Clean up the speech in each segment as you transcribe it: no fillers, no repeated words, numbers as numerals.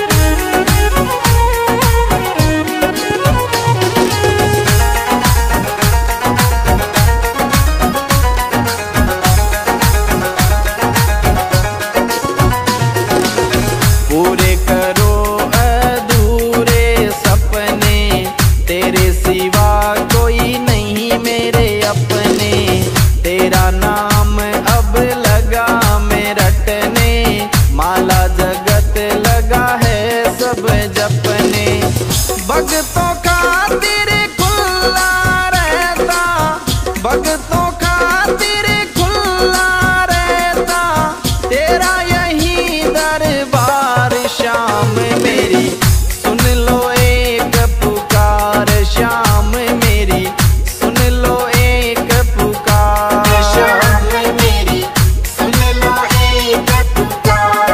पूरे करो अधूरे सपने, तेरे सिवा कोई नहीं मेरे अपने। तेरा नाम अब लगा मैं रटने, माला जगत लगा है सब जपने। भक्तों खातिर खुला रहता, भक्तों खातिर खुला रहता, तेरा यही दरबार। शाम मेरी सुन लो एक पुकार, शाम मेरी सुन लो एक पुकार। शाम मेरी सुन लो एक पुकार।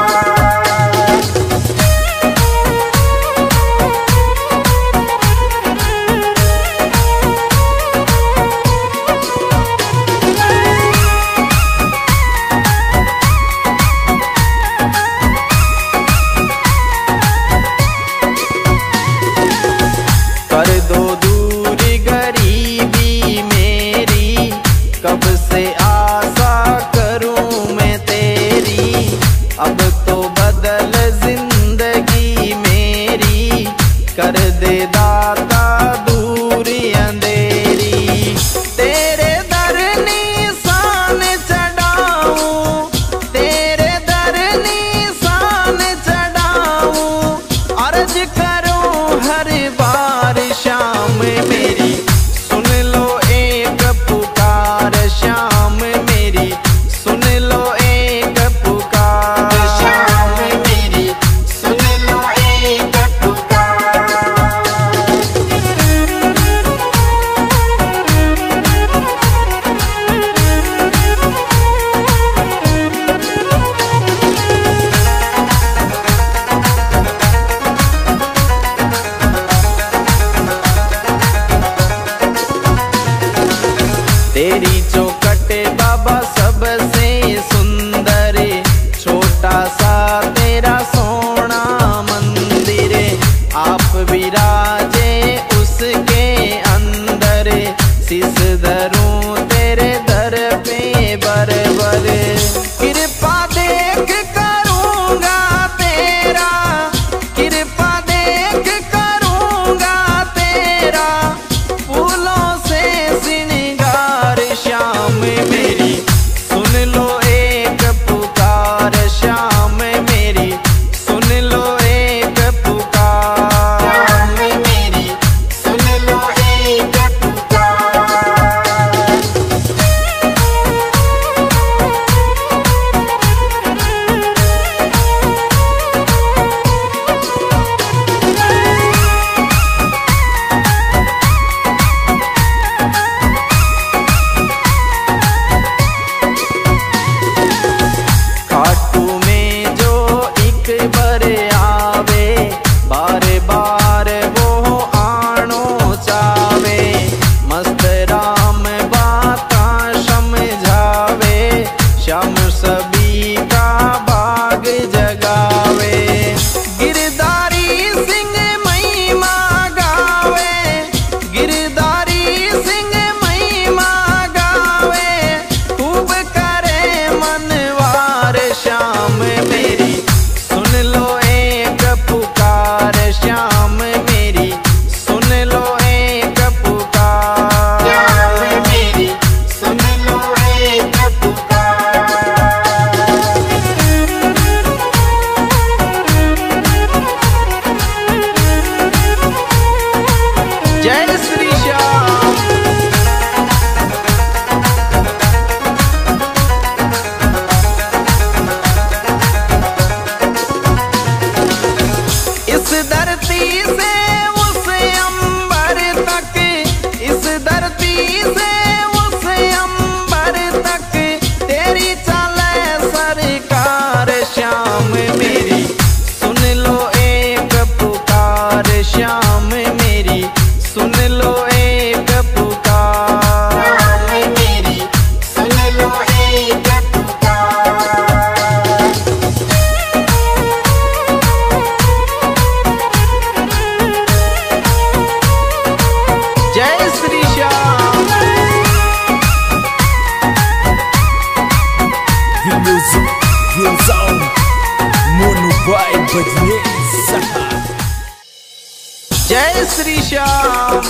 श्याम।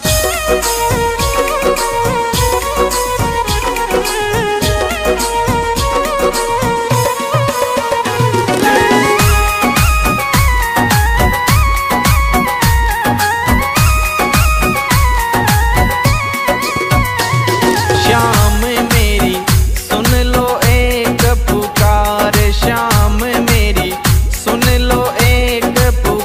श्याम मेरी सुन लो एक पुकार, श्याम मेरी सुन लो एक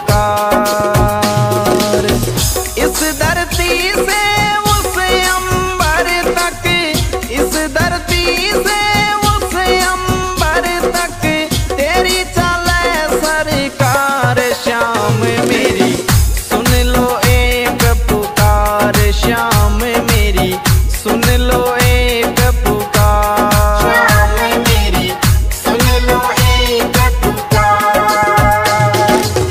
पुकार। इस धरती से उस अंबर तक, इस धरती से उस अंबर तक तेरी चले सरकार। श्याम मेरी सुन लो एक पुकार, श्याम मेरी सुन लो एक पुकार। श्याम मेरी सुन लो एक पुकार।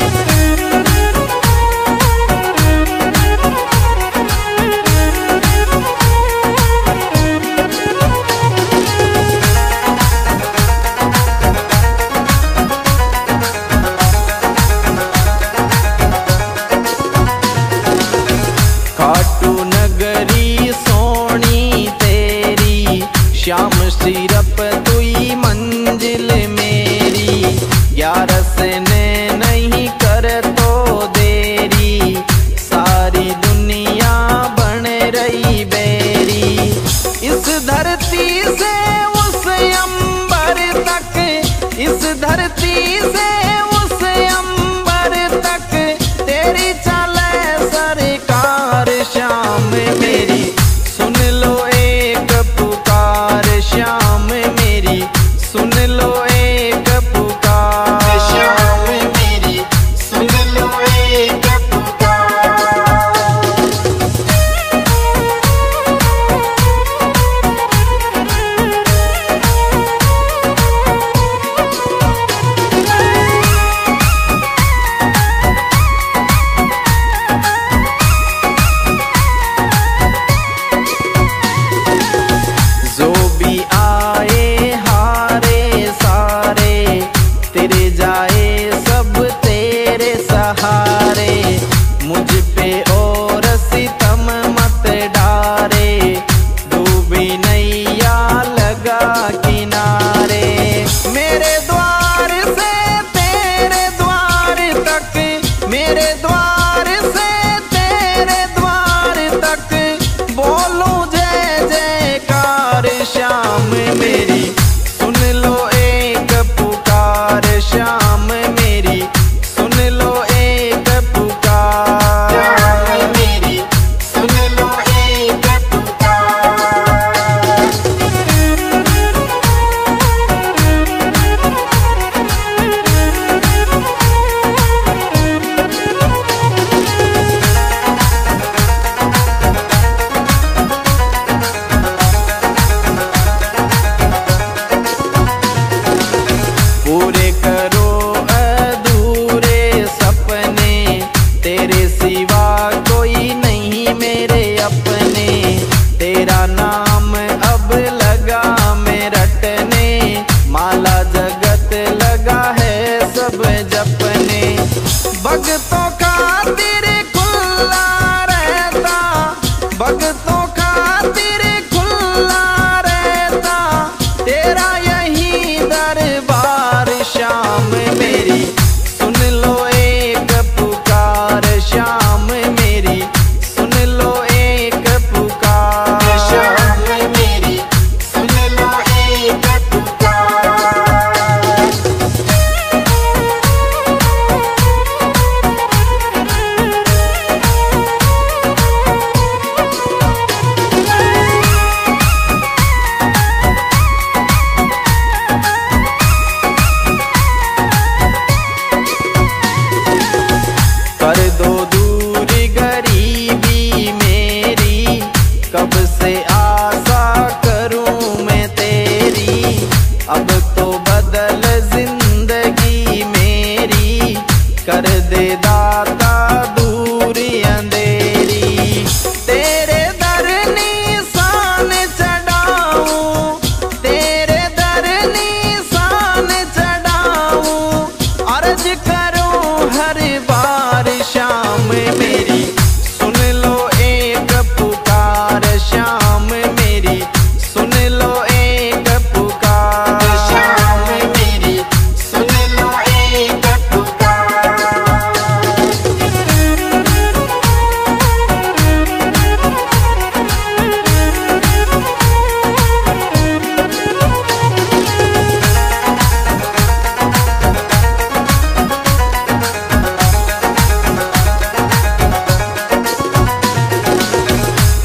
खाटू नगरी सोनी तेरी, श्याम सिरप तुई मंजिल मेरी। ग्यारस ने नहीं कर तो देरी, सारी दुनिया बन रही बेरी। इस धरती से उस अंबर तक, इस धरती से उस अंबर तक तेरी चले सरकार। श्याम मेरी सुन लो एक पुकार, श्याम मेरी सुन लो एक पुकार। श्याम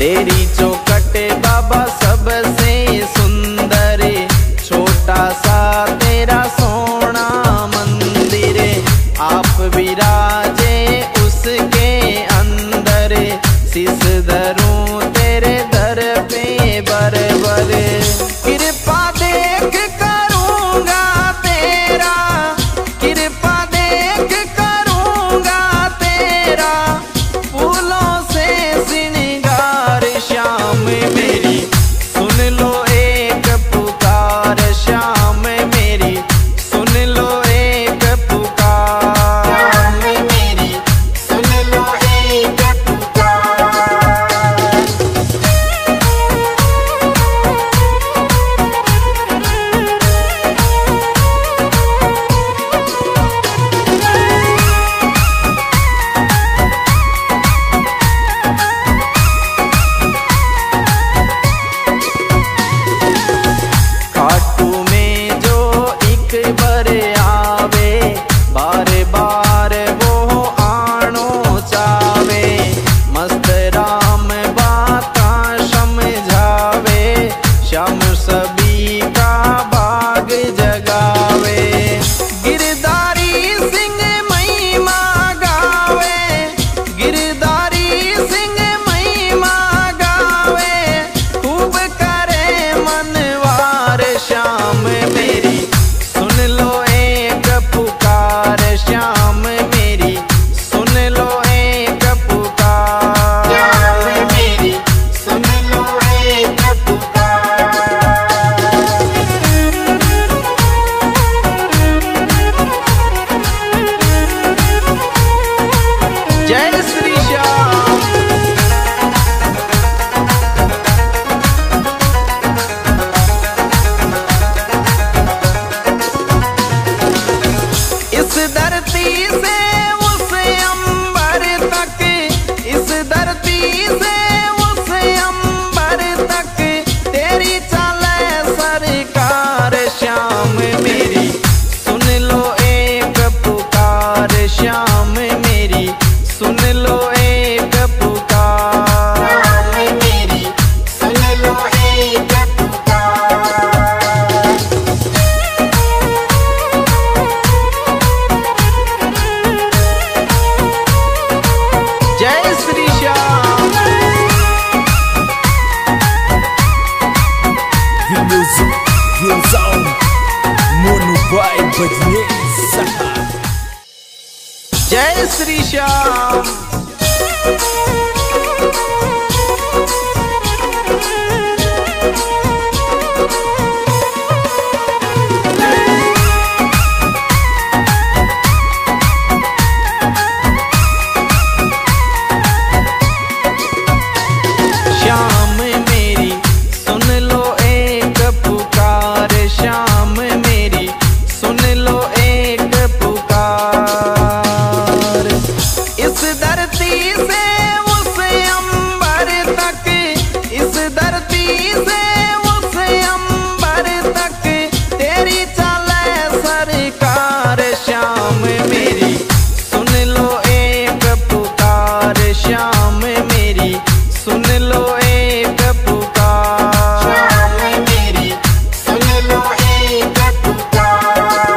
तेरी चौखट बाबा सबसे सुंदर, छोटा सा तेरा सोना मंदिर, आप विराजे उसके अंदर, शीश धरूं तेरे दर पे बर बर। कृपा देख करूंगा तेरा, कृपा देख करूंगा तेरा, फूलों से श्रृंगार श्याम मेरी सुन लो एक पुकार, श्याम मेरी सुन लो एक पुकार, श्याम मेरी सुन लो एक पुकार। खाटू में जो एक बार आवे, बार बार वो आनो चावे, मस्त राम बाता समझावे, श्याम सभी का भाग जगावे। गिरधारी सिंह महिमा गावे, गिरधारी सिंह महिमा गावे, खूब करे मनवार श्याम मेरी सुन लो एक पुकार, श्याम मेरी सुन लो एक पुकार, श्याम मेरी सुन लो एक पुकार। जय श्री श्याम। इस धरती से उस अंबर तक, इस धरती से उस अंबर तक, तेरी चले सरकार श्याम मेरी सुन लो एक पुकार, श्याम मेरी सुन लो एक पुकार, श्याम मेरी सुन लो एक पुकार। जय Shri Shyam. The music goes on. Mono by Bajne जय श्री श्याम। श्याम मेरी सुन लो एक पुकार, श्याम मेरी सुन लो एक पुकार। इस धरती से उस अंबर तक, इस धरती से उस अंबर तक, तेरी चले सरकार श्याम मेरी सुन लो एक पुकार, श्याम मेरी सुन लो एक पुकार, श्याम मेरी सुन लो एक पुकार।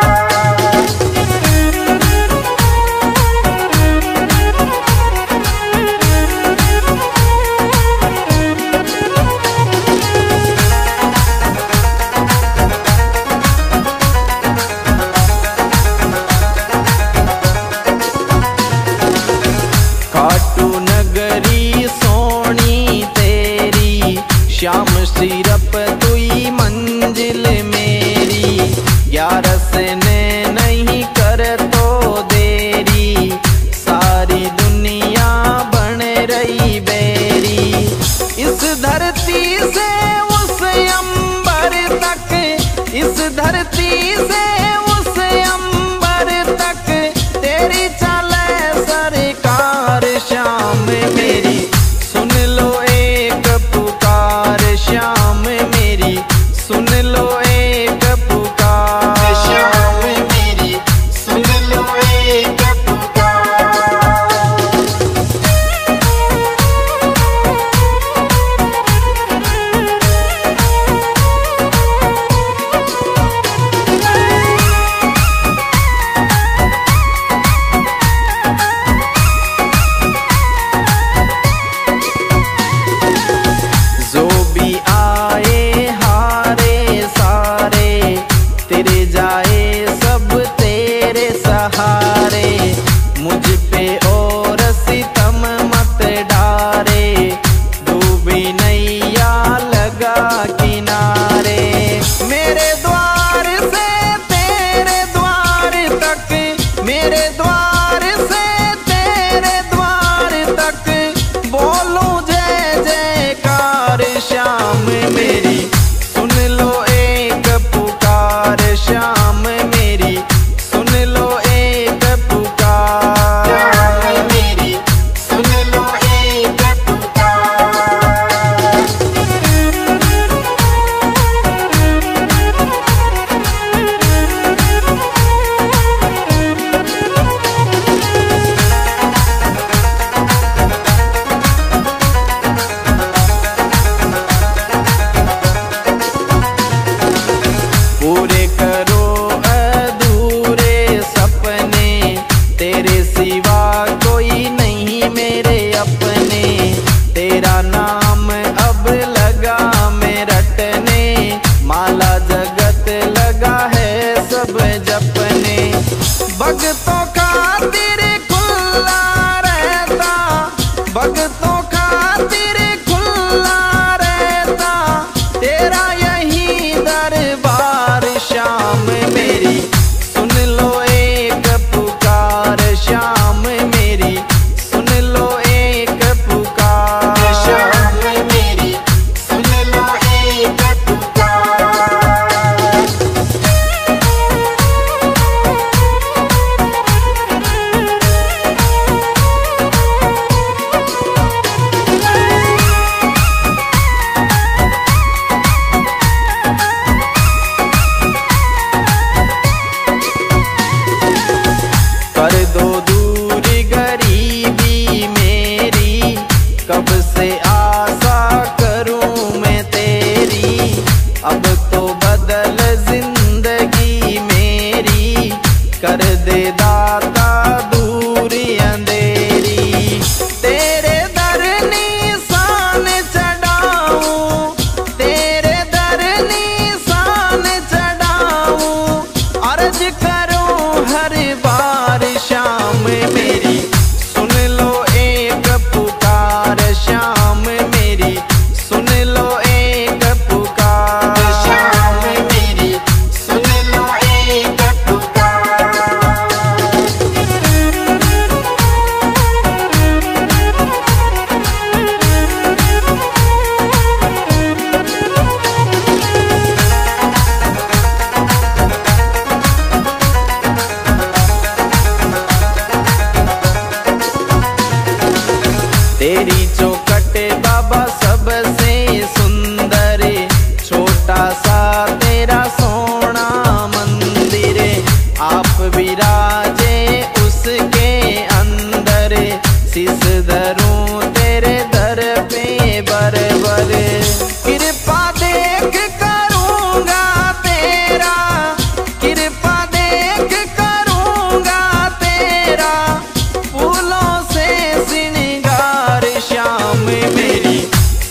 खाटू नगरी सोनी तेरी, श्याम सिरप तुई मंजिल मेरी, ग्यारस ने नहीं कर तो देरी, सारी दुनिया बन रही बेरी। इस धरती से उस अंबर तक, इस धरती से उस अंबर तक, तेरी चले सरकार श्याम मेरी सुन लो एक पुकार, श्याम मेरी सुन लो एक पुकार, श्याम मेरी सुन लो एक पुकार। सहारे, डूबी नैया लगा किनारे। मेरे द्वार से तेरे द्वार तक, मेरे द्वार से तेरे द्वार तक, बोलूं जय जयकार श्याम मेरी, सुन लो एक पुकार श्याम मेरी, सुन लो एक पुकार मेरी, सुन लो एक पुकार। पूरे करो अधूरे सपने, तेरे सिवा कोई नहीं मेरे अपने। तेरा नाम अब लगा मैं रटने, माला जगत लगा है सब जपने। भक्तों खातिर खुला रहता, भक्तों खातिर खुला रहता, तेरा यही दरबार श्याम मेरी, सुन लो एक पुकार श्याम मेरी, सुन लो एक पुकार। श्याम मेरी, सुन लो एक पुकार। कर दो दूर गरीबी मेरी, कब से आशा करूं मैं तेरी। अब तो बदल जिंदगी मेरी, कर दे दाता दूर अंधेरी। तेरे दर निशान चढ़ाऊं, तेरे दर निशान चढ़ाऊं, अर्ज करूं हर बार श्याम मेरी, सुन लो एक पुकार श्याम मेरी, सुन लो एक पुकार। श्याम मेरी, सुन लो एक पुकार। तेरी चौखट बाबा सबसे सुंदर, छोटा सा तेरा सोना मंदिर, आप विराजे उसके अंदर। शीस धरूं तेरे दर पे बरबर, कृपा देख करूंगा तेरा, कृपा देख करूंगा तेरा, फूलों से श्रृंगार श्याम मेरी,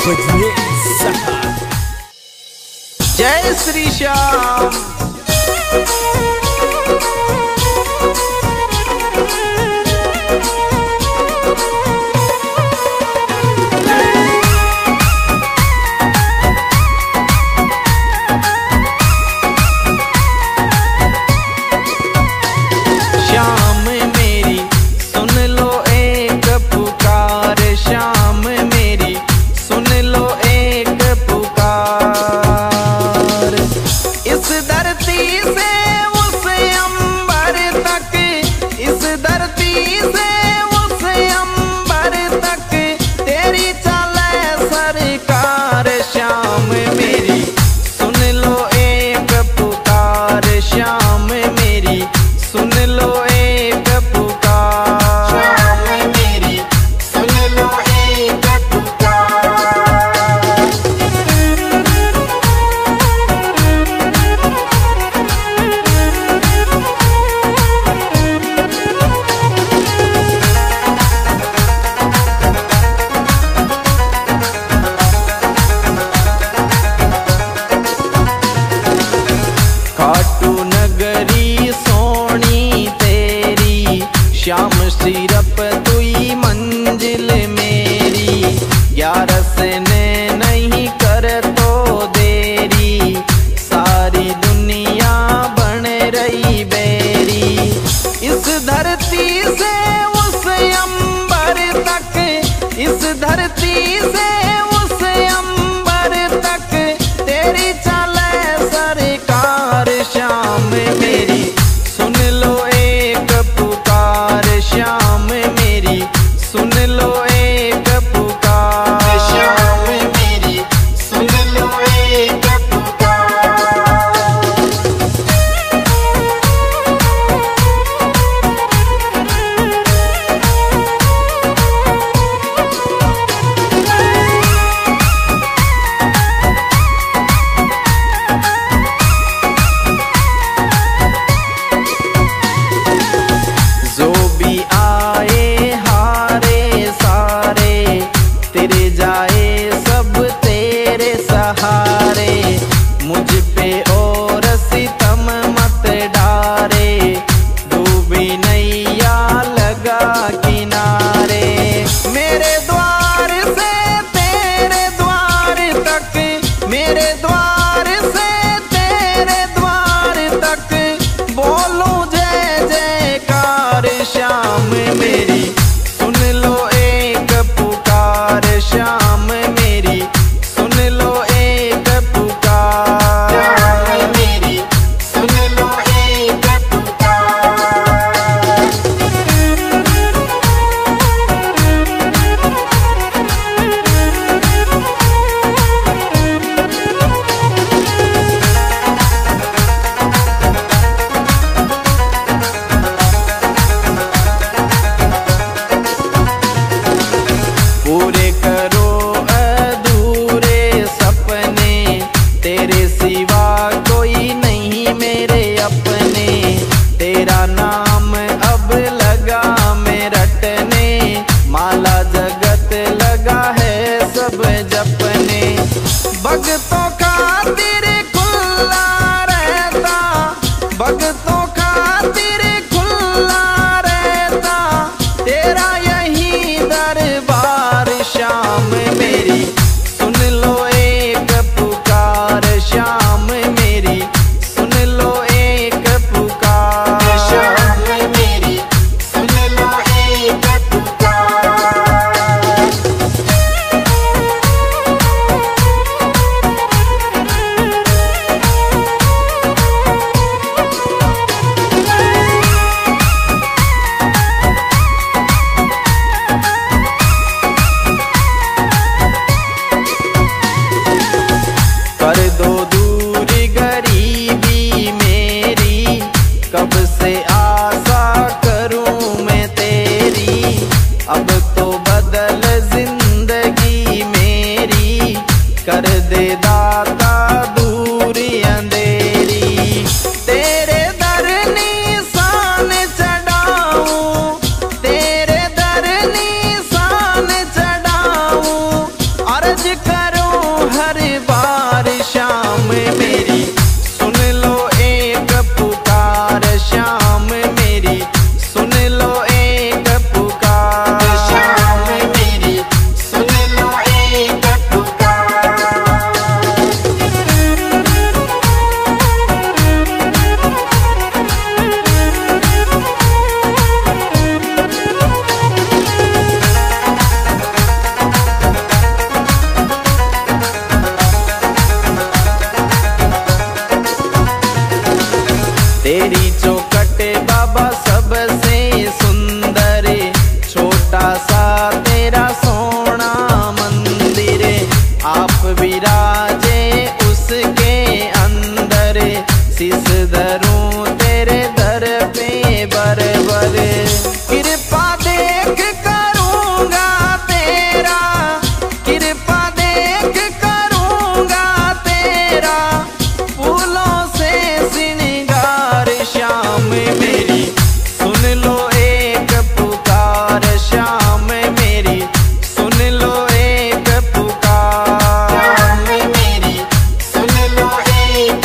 बजने जय श्री श्याम। श्याम मेरी सुन लो एक पुकार, श्याम मेरी सुन लो एक पुकार। इस धरती से उस अंबर तक, इस धरती से उस अंबर तक तेरी चले सरकार। श्याम मेरी सुन लो एक पुकार, श्याम मेरी सुन लो एक पुकार। श्याम मेरी सुन लो एक पुकार। खाटू नगरी सोनी तेरी, श्याम सिरप तुई मंजिल मेरी। 11 ने नहीं कर तो देरी, सारी दुनिया बन रही बेरी। इस धरती से उस अंबर तक, इस धरती से उस अंबर तक तेरी चले सरकार। श्याम मेरी सुन लो एक पुकार, श्याम मेरी सुन लो एक पुकार। श्याम मेरी सुन लो एक पुकार। जो भी आए हारे सारे, तेरे जाए सब तेरे सहारे। मुझ पे और सितम मत डारे, डूबी नैया लगा किनारे। मेरे द्वार से तेरे द्वार तक, मेरे द्वार से तेरे द्वार तक बोलूं जय जयकार। श्याम मेरी सुन लो एक पुकार, श्याम मेरी सुन लो एक पुकार। श्याम मेरी सुन लो एक पुकार। कृपा देख करूँगा तेरा, कृपा देख करूँगा तेरा, फूलों से श्रृंगार श्याम मेरी सुन लो एक पुकार, श्याम मेरी सुन लो एक पुकार, मेरी सुन लो एक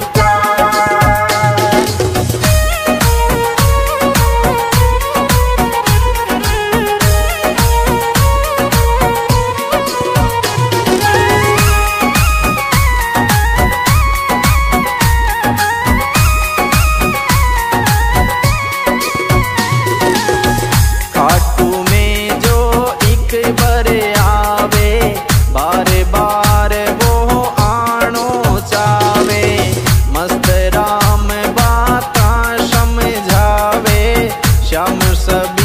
खाटू में जो एक बार आवे, बार बार वो आनो चावे, मस्त राम बाता समझावे, श्याम सब